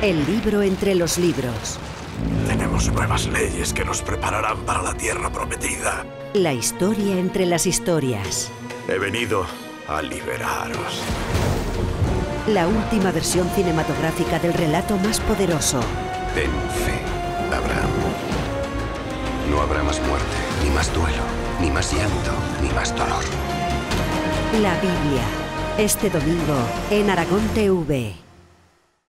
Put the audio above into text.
El libro entre los libros. Tenemos nuevas leyes que nos prepararán para la tierra prometida. La historia entre las historias. He venido a liberaros. La última versión cinematográfica del relato más poderoso. Ten fe, Abraham. No habrá más muerte, ni más duelo, ni más llanto, ni más dolor. La Biblia. Este domingo en Aragón TV.